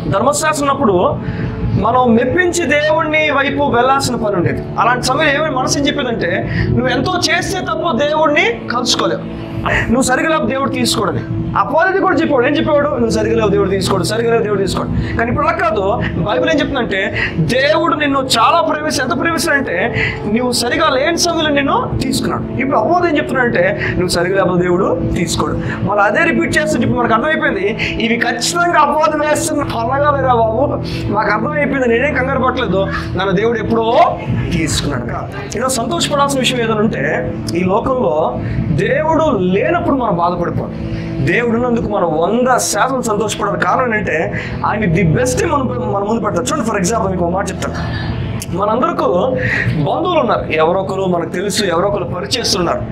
ధర్మశాస్త్రం ఉన్నప్పుడు మనం మెప్పించి దేవుణ్ణి వైపు వెళ్ళాల్సిన పని ఉండేది. అలాంటి సమయం ఏమైనా మనసు ఏం చెప్పేదంటే, నువ్వు ఎంతో చేస్తే తప్ప దేవుణ్ణి కలుసుకోలేవు, నువ్వు సరిగా లేవు దేవుడు తీసుకోడని. అపోది కూడా చెప్పాడు. ఏం చెప్పేవాడు? నువ్వు సరిగా లేవు దేవుడు తీసుకోడు, సరిగా లేవు దేవుడు తీసుకోడు. కానీ ఇప్పుడు అలా కాదు. బైబిల్ ఏం చెప్తుందంటే, దేవుడు నిన్ను చాలా ఎంత ప్రేమిస్తాడంటే, నువ్వు సరిగా లేని సమయంలో నిన్ను తీసుకున్నాడు. ఇప్పుడు అపోది ఏం చెప్తున్నాడంటే, నువ్వు సరిగా లేవు దేవుడు తీసుకోడు. మళ్ళీ అదే రిపీట్ చేస్తుంటే ఇప్పుడు మనకు అర్థమైపోయింది, ఇవి ఖచ్చితంగా అపోది వేస్తున్న పల్లగా లేరా బాబు, మాకు అర్థమైపోయింది, నేనేం కంగారు పట్టలేదు, నన్ను దేవుడు ఎప్పుడో తీసుకున్నాడు. ఇలా సంతోషపడాల్సిన విషయం ఏదైనా ఉంటే, ఈ లోకంలో దేవుడు లేనప్పుడు మనం బాధపడిపోవాలి. దేవుడు ఉన్నందుకు మనం 100% సంతోషపడాలి. కారణం ఏంటంటే, ఆయన ది బెస్ట్ మన ముందు పెడతారు. చూడండి, ఫర్ ఎగ్జాంపుల్ మీకు ఒక మాట చెప్తాను. మనందరికీ బంధువులు ఉన్నారు, ఎవరొకరు మనకు తెలుసు, ఎవరొకరు పరిచయిస్తున్నారు.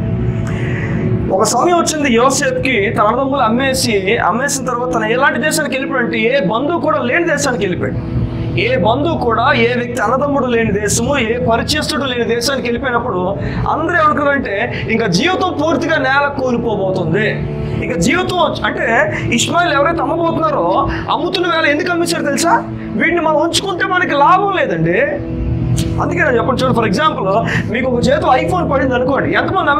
ఒక సమయం వచ్చింది యోసేపుకి, తన అన్నదమ్ములు అమ్మేసిన తర్వాత తను ఎలాంటి దేశానికి వెళ్ళిపోయాడంటే, ఏ బంధువు కూడా లేని దేశానికి వెళ్ళిపోయాడు. ఏ బంధువు కూడా, ఏ వ్యక్తి అన్నదమ్ముడు లేని దేశము, ఏ పరిచయస్తుడు లేని దేశానికి వెళ్ళిపోయినప్పుడు అందరూ ఏమనుకున్నారంటే, ఇంకా జీవితం పూర్తిగా నేల కూలిపోబోతుంది. ఇంకా జీవితం అంటే, ఇష్మాయిల్ ఎవరైతే అమ్మబోతున్నారో అమ్ముతున్న వేళ ఎందుకు అమ్మేశారు తెలుసా? వీటిని మనం ఉంచుకుంటే మనకి లాభం లేదండి. అందుకే నేను చెప్పండి, చూడండి, ఫర్ ఎగ్జాంపుల్ మీకు ఒక చేతిలో ఐఫోన్ పడింది అనుకోండి, ఎంతమంది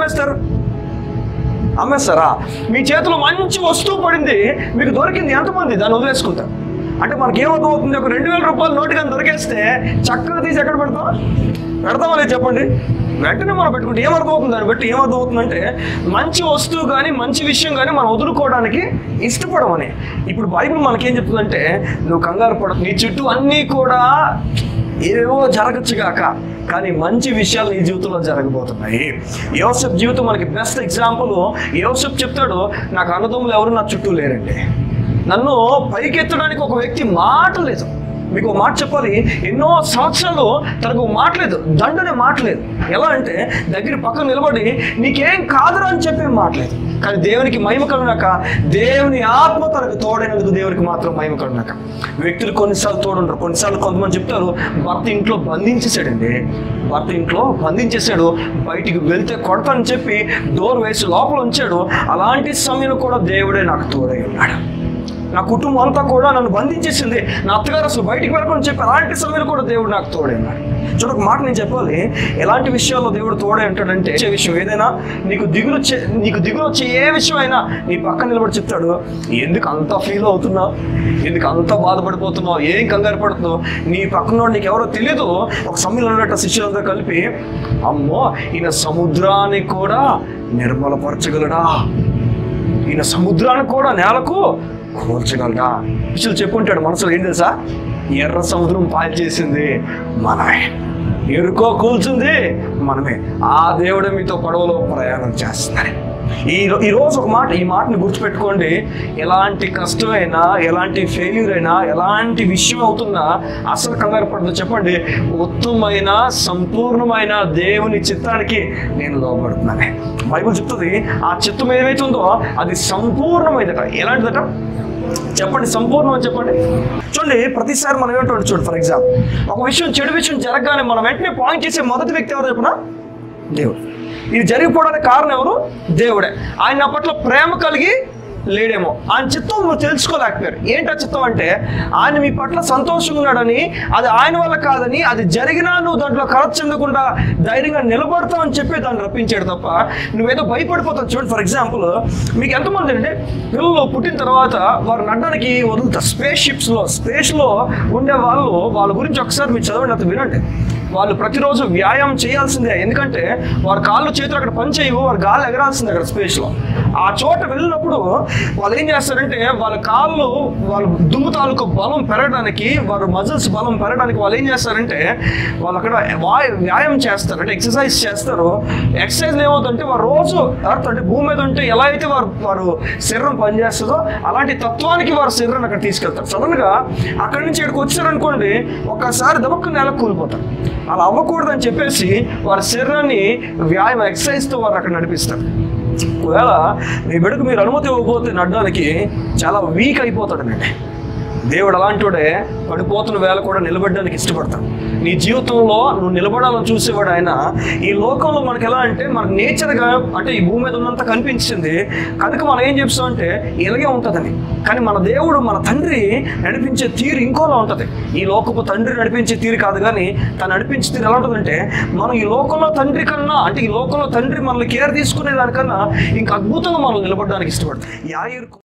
అమ్మేస్తారా? మీ చేతిలో మంచి వస్తువు పడింది, మీకు దొరికింది, ఎంతమంది దాన్ని వదిలేసుకుంటారు? అంటే మనకి ఏమర్థమవుతుంది, ఒక 2000 రూపాయలు నోటు కానీ దొరికేస్తే చక్కగా తీసి ఎక్కడ పెడతామా లేదు చెప్పండి? వెంటనే మనం పెట్టుకుంటే ఏమర్థమవుతుంది? దాన్ని బట్టి ఏమర్థమవుతుందంటే, మంచి వస్తువు కానీ మంచి విషయం కానీ మనం వదులుకోవడానికి ఇష్టపడమని. ఇప్పుడు బైబిల్ మనకేం చెప్తుందంటే, నువ్వు కంగారు పడ, నీ చుట్టూ అన్నీ కూడా ఏవో జరగచ్చుగాక, కానీ మంచి విషయాలు నీ జీవితంలో జరగబోతున్నాయి. యోసేపు జీవితం మనకి బెస్ట్ ఎగ్జాంపుల్. యోసేపు చెప్తాడు, నాకు అన్నదమ్ములు ఎవరు నా చుట్టూ లేరండి, నన్ను పైకెత్తడానికి ఒక వ్యక్తి మాట లేదు. మీకు ఒక మాట చెప్పాలి, ఎన్నో సంవత్సరాలు తనకు మాట లేదు, దండనే మాట లేదు. ఎలా అంటే, దగ్గర పక్కన నిలబడి నీకేం కాదురా అని చెప్పే మాట లేదు. కానీ దేవునికి మహిమ కలుగునాక, దేవుని ఆత్మ తనకు తోడైనందుకు దేవునికి మాత్రం మహిమ కలుగునాక. వ్యక్తులు కొన్నిసార్లు తోడుంటారు, కొన్నిసార్లు కొంతమంది చెప్తారు, భర్త ఇంట్లో బంధించేశాడు, బయటికి వెళ్తే కొడతానని చెప్పి డోర్ వేసి లోపల ఉంచాడు. అలాంటి సమయంలో కూడా దేవుడే నాకు తోడై ఉన్నాడు. నా కుటుంబం అంతా కూడా నన్ను బంధించేసింది, నా అత్తగారు అసలు బయటికి వెళ్ళకుండా చెప్పి అలాంటి సమయంలో కూడా దేవుడు నాకు తోడై ఉన్నాడు. చూడ, ఒక మాట నేను చెప్పాలి, ఎలాంటి విషయాల్లో దేవుడు తోడై ఉంటాడంటే, విషయం ఏదైనా నీకు దిగులు వచ్చే ఏ విషయం అయినా నీ పక్కన నిలబడి చెప్తాడు, ఎందుకు అంత ఫీల్ అవుతున్నావు, ఎందుకు అంత బాధపడిపోతున్నావు, ఏం కంగారు పడుతున్నావు, నీ పక్కన నీకు ఎవరో తెలియదు. ఒక సమయంలో ఉన్నట్టు శిష్యులంతా కలిపి, అమ్మో ఈయన సముద్రాన్ని కూడా నిర్మలపరచగలడా, ఈయన సముద్రాన్ని కూడా నేలకు కూల్చగలడా. శిష్యులు చెప్పుకుంటాడు మనసులో, ఏం తెలుసా? ఎర్ర సముద్రం పాలు చేసింది మనమే, ఎరుకో కూల్చింది మనమే, ఆ దేవుడే మీతో పడవలో ప్రయాణం చేస్తున్నారు. ఈరోజు ఒక మాట, ఈ మాటని గుర్తుపెట్టుకోండి. ఎలాంటి కష్టమైనా, ఎలాంటి ఫెయిల్యూర్ అయినా, ఎలాంటి విషయం అవుతున్నా అసలు కంగారు పడదు. చెప్పండి, ఉత్తమమైన సంపూర్ణమైన దేవుని చిత్తానికి నేను లోబడుతున్నాను. బైబిల్ చెప్తుంది, ఆ చిత్తం ఏదైతే ఉందో అది సంపూర్ణమైనదట. ఎలాంటిదట చెప్పండి? సంపూర్ణం అని చెప్పండి. చూడండి, ప్రతిసారి మనం ఏమంటాడు, చూడండి, ఫర్ ఎగ్జాంపుల్ ఒక విషయం, చెడు విషయం జరగగానే మనం వెంటనే పాయింట్ చేసే మొదటి వ్యక్తి ఎవరు చెప్పినా? దేవుడు. ఇది జరిగిపోవడానికి కారణం ఎవరు? దేవుడే. ఆయన నా పట్ల ప్రేమ కలిగి లేడేమో, ఆయన చిత్తం నువ్వు తెలుసుకోలేకపోయారు. ఏంటి ఆ చిత్తం అంటే, ఆయన మీ పట్ల సంతోషంగా ఉన్నాడని, అది ఆయన వల్ల కాదని, అది జరిగినా నువ్వు దాంట్లో కలత చెందకుండా ధైర్యంగా నిలబడతావు అని చెప్పి దాన్ని రప్పించాడు తప్ప నువ్వేదో భయపడిపోతావు. చూడండి, ఫర్ ఎగ్జాంపుల్ మీకు ఎంతమంది అంటే, పిల్లలు పుట్టిన తర్వాత వారు నడడానికి వదులుతారు. స్పేస్లో ఉండే వాళ్ళ గురించి ఒకసారి మీరు చదవండి, అంత వినండి. వాళ్ళు ప్రతిరోజు వ్యాయామం చేయాల్సిందే, ఎందుకంటే వారి కాళ్ళు చేతులు అక్కడ పని చేయవు, వారు గాలి ఎగరాల్సిందే అక్కడ స్పేస్లో. ఆ చోట వెళ్ళినప్పుడు వాళ్ళు ఏం చేస్తారంటే, వాళ్ళ దుమ్ము తాలూకు బలం పెరగడానికి, వారి మజిల్స్ బలం పెరగడానికి వాళ్ళు ఏం చేస్తారంటే, వాళ్ళు అక్కడ వ్యాయామం చేస్తారు, అంటే ఎక్సర్సైజ్ చేస్తారు. ఎక్సర్సైజ్ ఏమవుతుందంటే, వారు రోజు అర్థం అంటే భూమి మీద ఉంటే ఎలా అయితే వారు శరీరం పనిచేస్తుందో అలాంటి తత్వానికి వారి శరీరాన్ని అక్కడ తీసుకెళ్తారు. సడన్గా అక్కడి నుంచి ఇక్కడికి వచ్చారనుకోండి, ఒక్కసారి దమక్కు నేల కూలిపోతారు. అలా అవ్వకూడదని చెప్పేసి వారి శరీరాన్ని వ్యాయామం ఎక్సర్సైజ్తో వారు అక్కడ నడిపిస్తారు. ఒకవేళ మీ బిడ్డకు మీరు అనుమతి ఇవ్వకపోతే నడడానికి చాలా వీక్ అయిపోతాడనండి. దేవుడు అలాంటివాడే పడిపోతున్న వేళ కూడా నిలబడడానికి ఇష్టపడతాడు. నీ జీవితంలో నువ్వు నిలబడాలని చూసేవాడు ఆయన. ఈ లోకంలో మనకి ఎలా అంటే మనకు నేచర్గా అంటే ఈ భూమి మీద ఉన్నంత కనిపించింది కనుక మనం ఏం చెప్తామంటే ఇలాగే ఉంటుందని. కానీ మన దేవుడు మన తండ్రి నడిపించే తీరు ఇంకోలా ఉంటుంది. ఈ లోకపు తండ్రి నడిపించే తీరు కాదు, కానీ తను నడిపించే తీరు ఎలా ఉంటుందంటే మనం ఈ లోకంలో తండ్రి కన్నా అంటే ఈ లోకంలో తండ్రి మనల్ని కేర్ తీసుకునే దానికన్నా ఇంకా అద్భుతంగా మనం నిలబడడానికి ఇష్టపడతాం.